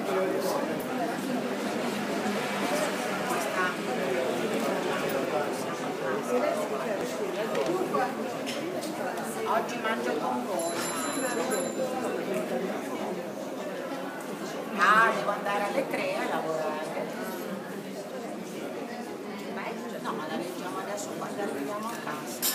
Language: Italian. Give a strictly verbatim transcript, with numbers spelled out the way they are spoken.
Oggi mangio con voi. Ah, devo andare alle tre a lavorare. No, ma la leggiamo adesso quando arriviamo a casa.